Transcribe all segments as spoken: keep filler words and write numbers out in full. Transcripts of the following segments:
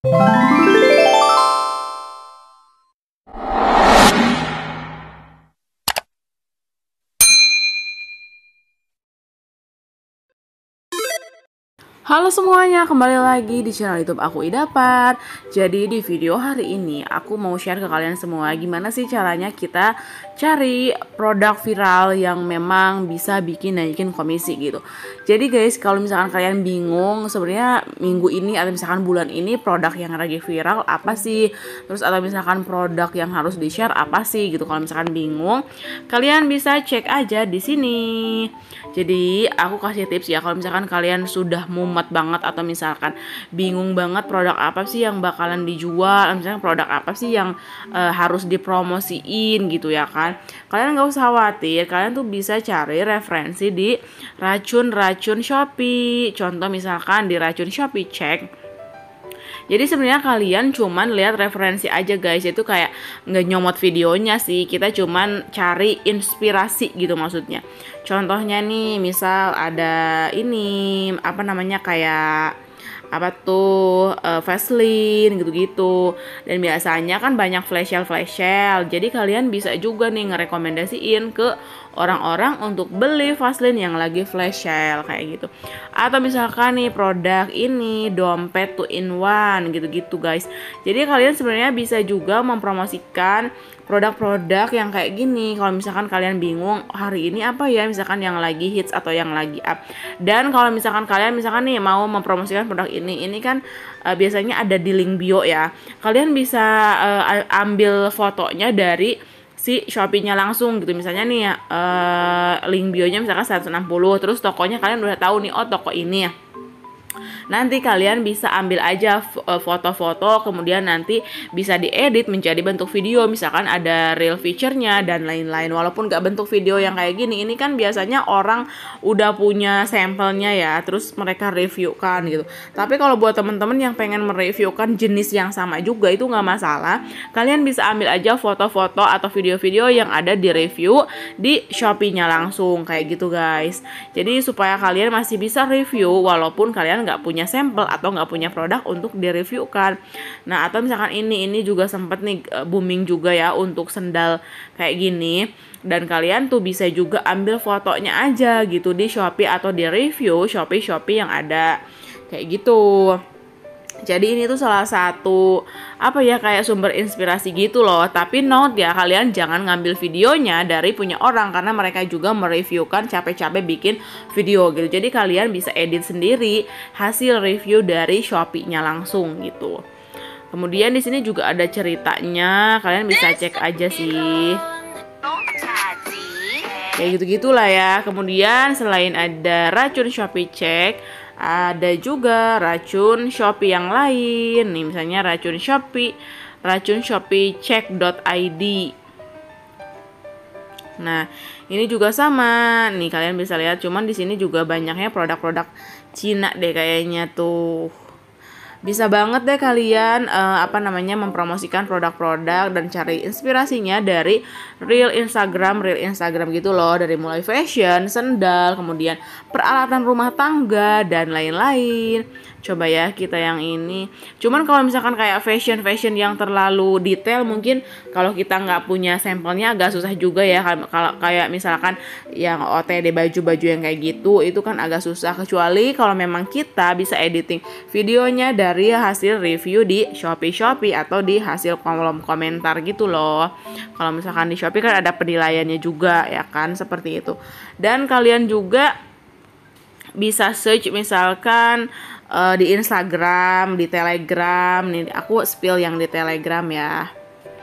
Halo semuanya, kembali lagi di channel YouTube aku Idapar. Jadi di video hari ini aku mau share ke kalian semua gimana sih caranya kita cari produk viral yang memang bisa bikin naikin komisi gitu. Jadi guys, kalau misalkan kalian bingung sebenarnya minggu ini atau misalkan bulan ini produk yang lagi viral apa sih? Terus atau misalkan produk yang harus di-share apa sih gitu. Kalau misalkan bingung, kalian bisa cek aja di sini. Jadi aku kasih tips ya, kalau misalkan kalian sudah mumet banget atau misalkan bingung banget produk apa sih yang bakalan dijual, misalnya produk apa sih yang e, harus dipromosiin gitu ya kan, kalian nggak usah khawatir, kalian tuh bisa cari referensi di racun-racun Shopee. Contoh misalkan di racun Shopee Check. Jadi sebenarnya kalian cuman lihat referensi aja guys, itu kayak nggak nyomot videonya sih, kita cuman cari inspirasi gitu maksudnya. Contohnya nih, misal ada ini apa namanya kayak apa tuh uh, Vaseline gitu-gitu, dan biasanya kan banyak flash sale flash sale, jadi kalian bisa juga nih ngerekomendasiin ke orang-orang untuk beli Vaseline yang lagi flash sale kayak gitu. Atau misalkan nih produk ini dompet two in one gitu-gitu guys, jadi kalian sebenarnya bisa juga mempromosikan produk-produk yang kayak gini. Kalau misalkan kalian bingung hari ini apa ya, misalkan yang lagi hits atau yang lagi up. Dan kalau misalkan kalian misalkan nih mau mempromosikan produk ini, ini kan uh, biasanya ada di link bio ya. Kalian bisa uh, ambil fotonya dari si Shopee-nya langsung gitu. Misalnya nih uh, link bionya misalkan seratus enam puluh, terus tokonya kalian udah tahu nih, oh toko ini ya. Nanti kalian bisa ambil aja foto-foto, kemudian nanti bisa diedit menjadi bentuk video, misalkan ada reel feature-nya dan lain-lain. Walaupun gak bentuk video yang kayak gini, ini kan biasanya orang udah punya sampelnya ya, terus mereka reviewkan gitu. Tapi kalau buat temen-temen yang pengen mereviewkan jenis yang sama juga, itu gak masalah. Kalian bisa ambil aja foto-foto atau video-video yang ada di review di Shopee-nya langsung kayak gitu guys. Jadi supaya kalian masih bisa review walaupun kalian nggak punya sampel atau nggak punya produk untuk direviewkan. Nah, atau misalkan ini ini juga sempet nih booming juga ya untuk sendal kayak gini, dan kalian tuh bisa juga ambil fotonya aja gitu di Shopee atau di review Shopee Shopee yang ada kayak gitu. Jadi ini tuh salah satu apa ya kayak sumber inspirasi gitu loh. Tapi note ya, kalian jangan ngambil videonya dari punya orang, karena mereka juga mereviewkan capek-capek bikin video gitu. Jadi kalian bisa edit sendiri hasil review dari Shopee-nya langsung gitu. Kemudian di sini juga ada ceritanya, kalian bisa cek aja sih. Kayak gitu-gitulah ya. Kemudian selain ada racun Shopee Check, ada juga racun Shopee yang lain. Nih misalnya racun Shopee, racun Shopee check dot i d. Nah, ini juga sama. Nih kalian bisa lihat, cuman di sini juga banyaknya produk-produk Cina deh kayaknya tuh. Bisa banget deh kalian uh, apa namanya mempromosikan produk-produk dan cari inspirasinya dari reel Instagram, reel Instagram gitu loh, dari mulai fashion, sendal, kemudian peralatan rumah tangga dan lain-lain. Coba ya kita yang ini. Cuman kalau misalkan kayak fashion-fashion yang terlalu detail, mungkin kalau kita nggak punya sampelnya agak susah juga ya. Kalau kayak misalkan yang O T D baju-baju yang kayak gitu, itu kan agak susah. Kecuali kalau memang kita bisa editing videonya dari hasil review di Shopee-Shopee atau di hasil kolom komentar gitu loh. Kalau misalkan di Shopee kan ada penilaiannya juga ya kan, seperti itu. Dan kalian juga bisa search misalkan uh, di Instagram, di Telegram. Nih aku spill yang di Telegram ya.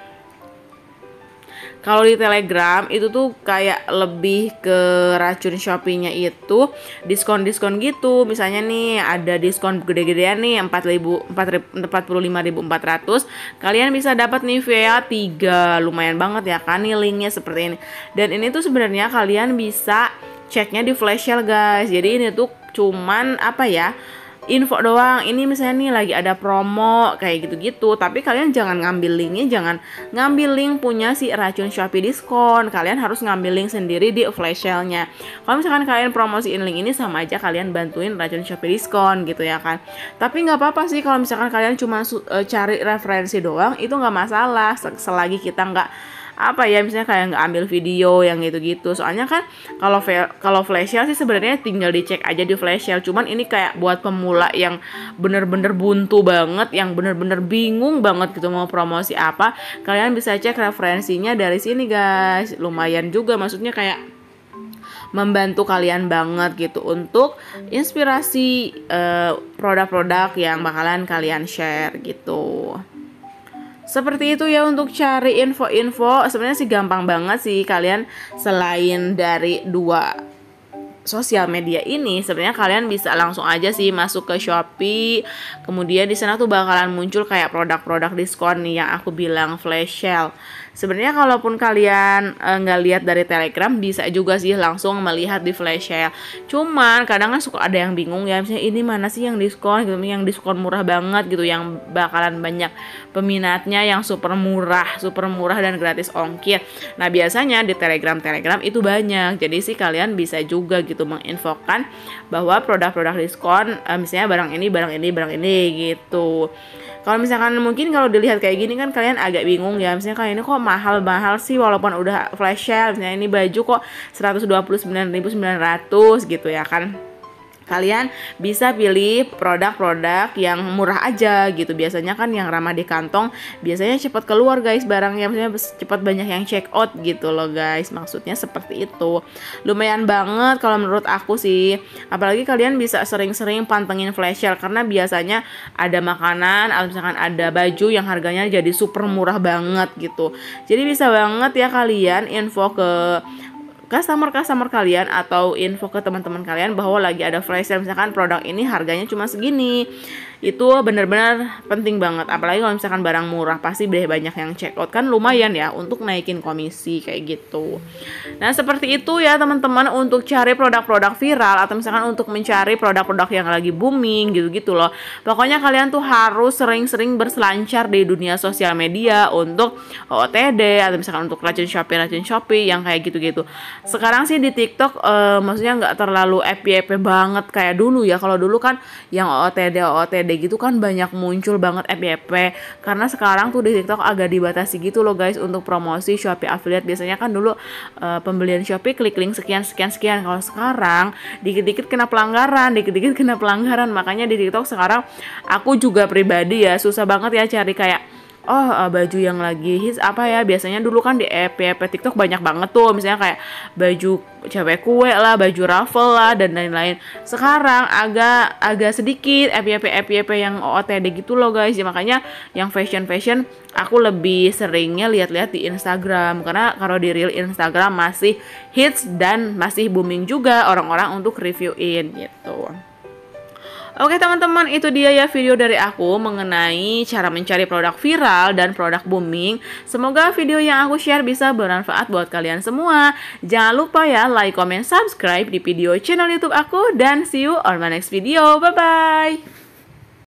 Kalau di Telegram itu tuh kayak lebih ke racun Shopee-nya itu diskon-diskon gitu. Misalnya nih ada diskon gede-gedean nih empat puluh lima ribu empat ratus. Kalian bisa dapat Nivea tiga. Lumayan banget ya kan, nih linknya seperti ini. Dan ini tuh sebenarnya kalian bisa ceknya di flash sale guys. Jadi ini tuh cuman apa ya, info doang, ini misalnya nih lagi ada promo kayak gitu-gitu, tapi kalian jangan ngambil linknya, jangan ngambil link punya si Racun Shopee diskon, kalian harus ngambil link sendiri di flash sale-nya. Kalau misalkan kalian promosiin link ini, sama aja kalian bantuin Racun Shopee diskon gitu ya kan. Tapi nggak apa-apa sih kalau misalkan kalian cuma uh, cari referensi doang, itu nggak masalah selagi kita nggak apa ya, misalnya kayak nggak ambil video yang gitu-gitu. Soalnya kan kalau kalau flash sale sih sebenarnya tinggal dicek aja di flash sale. Cuman ini kayak buat pemula yang bener-bener buntu banget, yang bener-bener bingung banget gitu mau promosi apa, kalian bisa cek referensinya dari sini guys. Lumayan juga, maksudnya kayak membantu kalian banget gitu untuk inspirasi uh, produk-produk yang bakalan kalian share gitu. Seperti itu ya untuk cari info-info. Sebenarnya sih gampang banget sih, kalian selain dari dua sosial media ini, sebenarnya kalian bisa langsung aja sih masuk ke Shopee. Kemudian di sana tuh bakalan muncul kayak produk-produk diskon nih yang aku bilang flash sale. Sebenarnya kalaupun kalian nggak e, lihat dari Telegram, bisa juga sih langsung melihat di flash sale. Cuman kadang kan suka ada yang bingung ya, misalnya ini mana sih yang diskon gitu, yang diskon murah banget gitu, yang bakalan banyak peminatnya, yang super murah, super murah dan gratis ongkir. Nah biasanya di Telegram Telegram itu banyak. Jadi sih kalian bisa juga gitu menginfokan bahwa produk-produk diskon, e, misalnya barang ini, barang ini, barang ini gitu. Kalau misalkan mungkin kalau dilihat kayak gini kan kalian agak bingung ya, misalnya kayak ini kok mahal-mahal sih walaupun udah flash sale, misalnya ini baju kok seratus dua puluh sembilan ribu sembilan ratus gitu ya kan. Kalian bisa pilih produk-produk yang murah aja gitu. Biasanya kan yang ramah di kantong biasanya cepat keluar guys barangnya, maksudnya cepat banyak yang check out gitu loh guys. Maksudnya seperti itu. Lumayan banget kalau menurut aku sih. Apalagi kalian bisa sering-sering pantengin flash sale, karena biasanya ada makanan atau misalkan ada baju yang harganya jadi super murah banget gitu. Jadi bisa banget ya kalian info ke customer-customer kalian atau info ke teman-teman kalian bahwa lagi ada flash sale, misalkan produk ini harganya cuma segini. Itu benar-benar penting banget, apalagi kalau misalkan barang murah pasti banyak yang check out, kan lumayan ya untuk naikin komisi kayak gitu. Nah seperti itu ya teman-teman untuk cari produk-produk viral atau misalkan untuk mencari produk-produk yang lagi booming gitu-gitu loh. Pokoknya kalian tuh harus sering-sering berselancar di dunia sosial media untuk O O T D atau misalkan untuk Racun Shopee, Racun Shopee yang kayak gitu-gitu. Sekarang sih di TikTok uh, maksudnya nggak terlalu F Y P banget kayak dulu ya. Kalau dulu kan yang O O T D O O T D gitu kan banyak muncul banget F Y P, karena sekarang tuh di TikTok agak dibatasi gitu loh guys untuk promosi Shopee affiliate. Biasanya kan dulu uh, pembelian Shopee klik link sekian sekian sekian. Kalau sekarang dikit-dikit kena pelanggaran, dikit-dikit kena pelanggaran. Makanya di TikTok sekarang aku juga pribadi ya susah banget ya cari kayak oh uh, baju yang lagi hits apa ya. Biasanya dulu kan di F Y P TikTok banyak banget tuh, misalnya kayak baju cewek kue lah, baju raffle lah dan lain-lain. Sekarang agak agak sedikit F Y P F Y P yang O O T D gitu loh guys. Ya, makanya yang fashion fashion aku lebih seringnya lihat-lihat di Instagram, karena kalau di reel Instagram masih hits dan masih booming juga orang-orang untuk reviewin gitu. Oke teman-teman, itu dia ya video dari aku mengenai cara mencari produk viral dan produk booming. Semoga video yang aku share bisa bermanfaat buat kalian semua. Jangan lupa ya like, comment, subscribe di video channel YouTube aku, dan see you on my next video. Bye bye.